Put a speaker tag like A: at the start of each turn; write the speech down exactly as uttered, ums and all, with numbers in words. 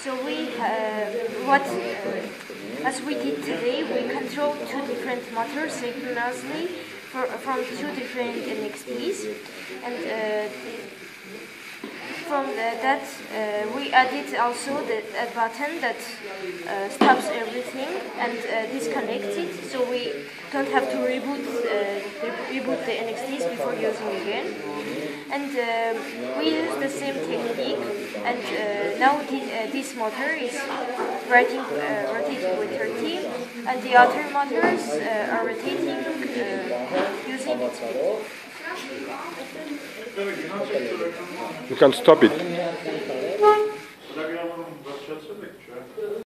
A: So we, uh, what, uh, as we did today, we control two different motors synchronously for, from two different N X Ts, and uh, from the, that uh, we added also the, a button that uh, stops everything and uh, disconnects it, so we don't have to reboot uh, reboot the N X Ts before using again. And uh, we use the same technique, and uh, now the, uh, this motor is writing, uh, rotating with thirty, and the other motors uh, are rotating uh, using its speed.
B: You can stop it.